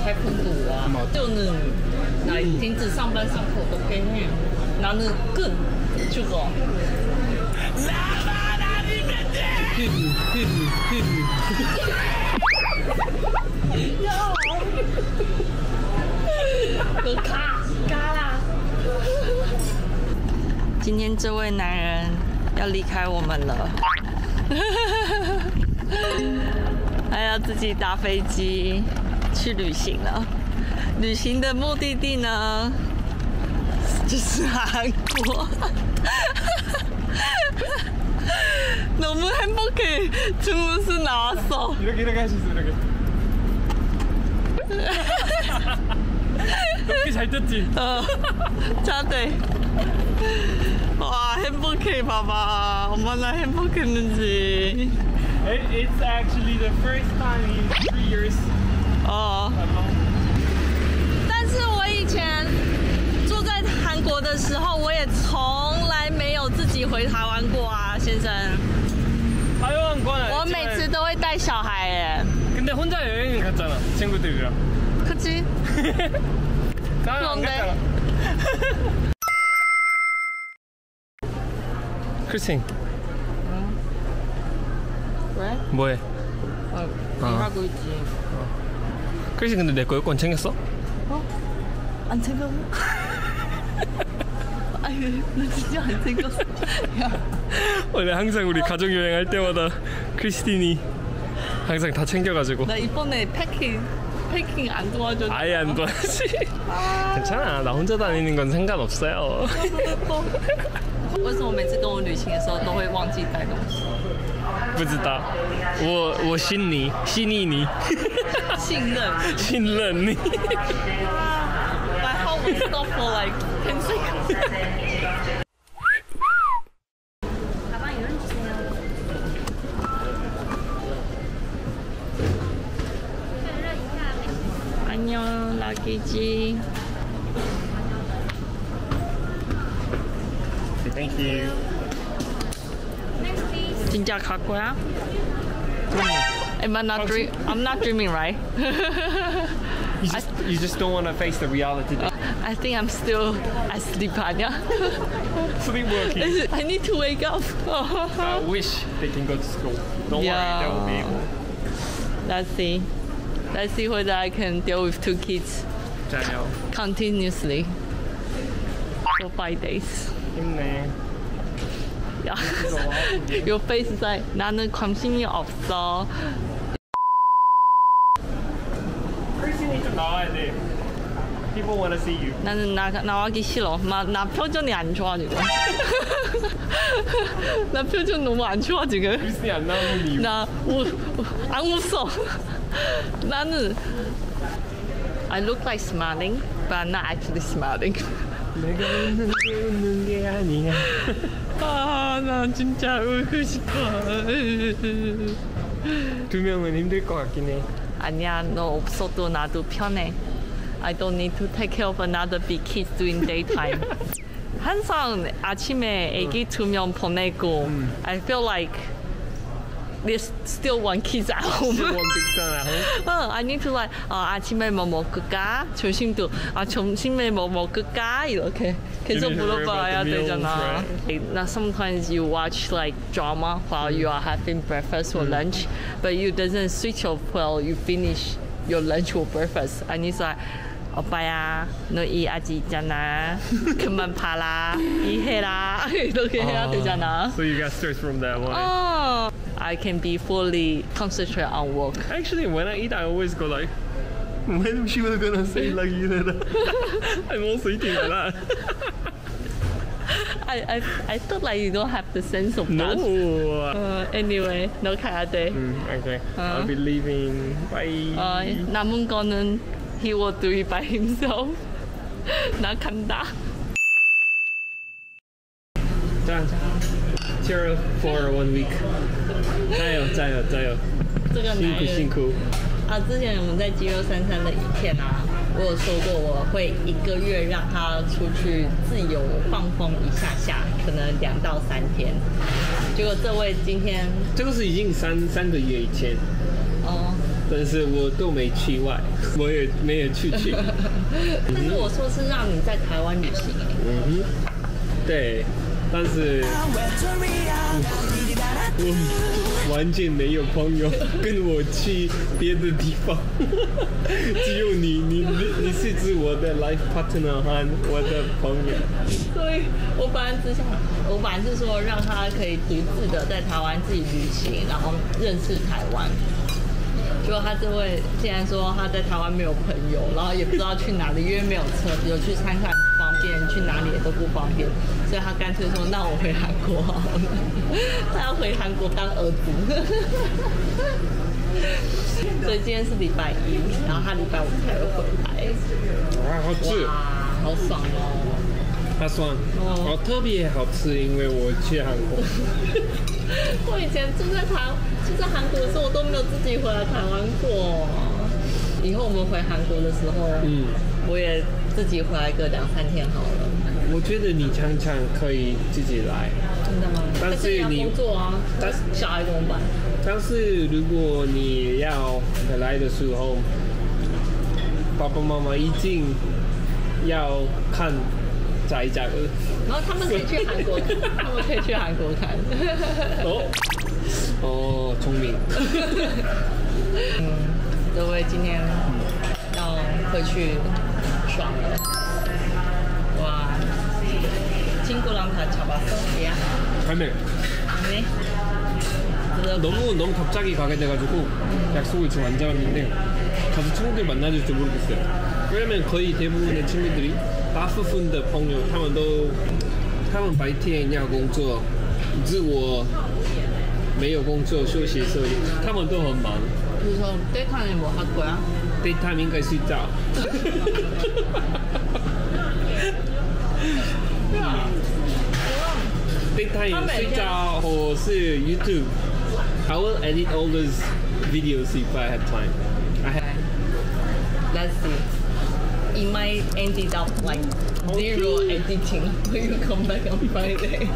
태권도와 또는 나停止上班上课都可以해 나는 끝 죽어. 야, 嘎啦！今天这位男人要离开我们了，他要自己搭飞机去旅行了。旅行的目的地呢，就是韩国。너무 행복해. 주무스 나왔어. 이렇게 할 수 있어, 이렇게. 높이 잘 떴지? 잘돼. 와, 행복해. 봐봐. 얼마나 행복했는지. It's actually the first time in 3 years. 但是我以前住在韩国的时候，我也从来没有自己回台湾过啊，先生。我每次都会带小孩耶。 근데 혼자 여행은 갔잖아, 친구들이랑. 그치? 나는 안 갔잖아. 크리스틴. 왜? 뭐해? 일하고 있지. 크리스틴 근데 내 거 여권 챙겼어? 안 챙겼어? 아니, 나 진짜 안 챙겼어. 원래 항상 우리 가족 여행 할 때마다 크리스틴이 항상 다 챙겨가지고. 나 이번에 패킹 안 도와줬어. 아예 안 도와지. 괜찮아, 나 혼자 다니는 건 상관없어요. 为什么每次跟我旅行的时候都会忘记带东西？ 不知道，我信你，信任你。 My heart will stop for like 10 seconds. 안녕, 라기지. Thank you. 진짜 갈 거야? I'm not dreaming, right? You just don't want to face the reality. I think I'm still asleep, 아니야? Sleepwalking. I need to wake up. I wish they can go to school. Don't worry, they will be able. Let's see whether I can deal with 2 kids continuously for 5 days. 힘내. 야, your face like 나는 관심이 없어. 크리스틴이 좀 나와야 돼. People want to see you. 나는 나가기 싫어. 나 표정이 안 좋아 지금. 나 표정 너무 안 좋아 지금. 크리스틴이 안 나오는 이유. 안 웃어. 나는 I look like smiling, but I'm not actually smiling. 내가 웃는 게 아니야. 나 진짜 울고 싶어. 2 명은 힘들 것 같긴 해. 아니야, 너 없어도 나도 편해. I don't need to take care of another big kids during daytime. 항상 아침에 애기 2명 보내고 I feel like there's still 1 kid at home. Still 1 big son at home. I need to like 아침에 뭐 먹을까? 점심도 점심에 뭐 먹을까? 이렇게 계속 물어봐야 되잖아. Now sometimes you watch like drama while you are having breakfast or lunch, but you doesn't switch off while you finish your lunch or breakfast. And it's like 오빠야, 너 이 아직 있잖아. 그만 봐라. 이해라. 이렇게 해야 되잖아. So you got stressed from that one. I can be fully concentrate on work. Actually, when I eat, I always go like, when she was gonna say like 이래라. I'm also eating like that. I thought like you don't have the sense of No. that. Anyway, 너 가야 돼. Okay. I'll be leaving. Bye. 남은 거는 he will do it by himself. 나 간다. 자, cheer up for 1 week. 加油！ 这个男人辛苦。 之前我们在肌肉33的影片我有说过我会1个月让他出去自由放风一下，可能2到3天。结果这位今天， 这个是已经3个月以前。 但是我都没去外，我也没有去。 但是我说是让你在台湾旅行对，但是我完全没有朋友跟我去别的地方，只有你是指我的 life partner 和我的朋友。 所以我本来是说让他可以独自的在台湾自己旅行，然后认识台湾。结果他竟然说他在台湾没有朋友，然后也不知道去哪里，因为没有车，只有去参观不方便，去哪里也都不方便，所以他干脆说：“那我回韩国好了。”他要回韩国当儿子。所以今天是礼拜一，然后他礼拜五才会回来。 哇，好吃！ 哇，好爽哦！ 好爽哦，特别好吃，因为我去韩国。 我以前住在韩国的时候，我都没有自己回来台湾过。以后我们回韩国的时候，我也自己回来个2-3天好了。 我觉得你常常可以自己来。 真的吗？但是你要工作啊，小孩怎么办？ 但是如果你要回来的时候，爸爸妈妈一定要看在家的。 然后他们可以去韩国看，他们可以去韩国看。 哦，聪明。 各位今天要回去爽了。와, 친구랑 다 잡았어? 야. 할매. 네. 너무 갑자기 가게 돼가지고 약속을 지금 안 잡았는데 가서 친구들 만나줄지 모르겠어요. 왜냐면 거의 대부분의 친구들이 大部分的朋友他们白天要工作，只是我没有工作休息，所以他们都很忙。 比如说 daytime 뭐 할 거야? daytime 应该睡觉。daytime 睡觉或是 YouTube。I will edit all those videos if I have time. Let's see. It might ended up like zero editing when you come back on Friday.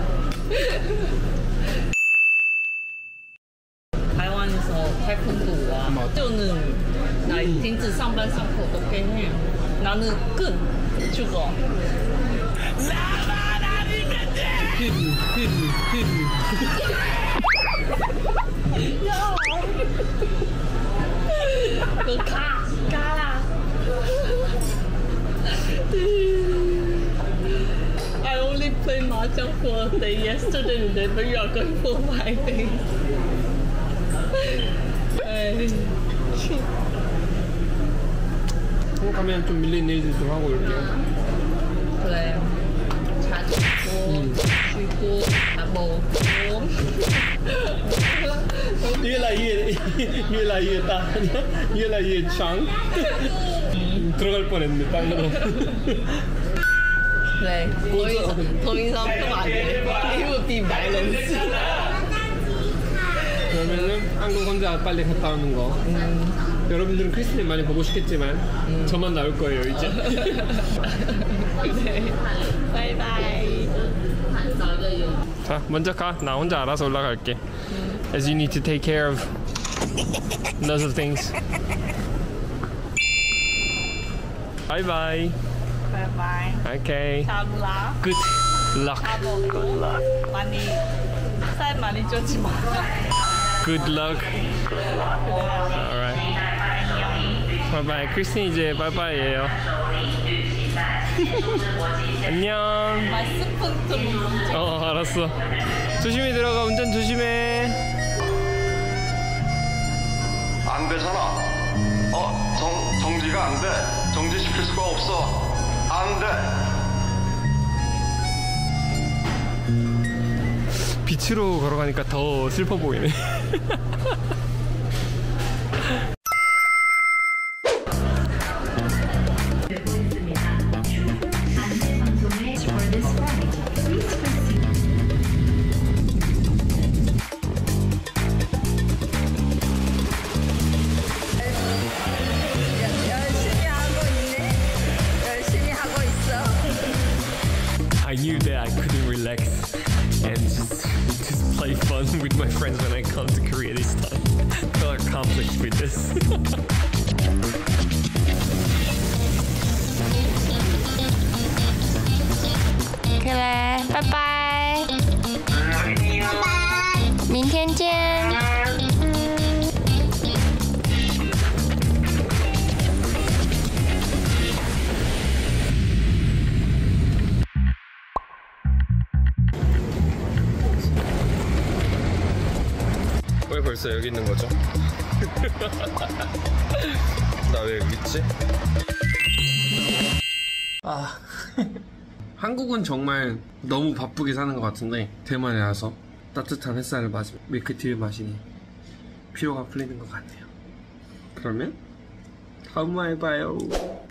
타이완에서 태풍도 와. 또는 나 진짜 上班上课都给你. 나는 끝. 죽어. 너 가라. I only played mahjong for a day yesterday and then you are going for 5 days. 가면 좀 밀린 일들 좀 하고 이렇게. 그래. 잘 먹고 쉬고 잘 먹고. 越来越大，越来越长。들어갈 뻔했네 땅으로. 그래. 더 이상 하면 안 돼. It would be violence. 그러면은 한국 혼자 빨리 갔다 오는 거. 여러분들은 크리스님 많이 보고 싶겠지만 저만 나올 거예요 이제. 네. 바이바이. 자, 먼저 가. 나 혼자 알아서 올라갈게. As you need to take care of lots of things. Bye bye. Bye bye. Okay. Good luck. Good luck. Good luck. 살 많이 쪄지 마. Good luck. Alright. Bye bye. 크리스틴 이제 bye bye예요. 안녕. 스푼 좀. 알았어. 조심히 들어가. 운전 조심해. 안 되잖아. 정지가 안 돼. 정지시킬 수가 없어. 안 돼. 빛으로 걸어가니까 더 슬퍼 보이네. I knew that I couldn't relax and just play fun with my friends when I come to Korea this time. I felt a conflict with this. 拜拜，明天见。 왜 벌써 여기 있는 거죠? 나 왜 여기 있지? 아 한국은 정말 너무 바쁘게 사는 것 같은데 대만에 와서 따뜻한 햇살을 맞으며 밀크티를 마시니 피로가 풀리는 것 같네요. 그러면 다음화에 봐요.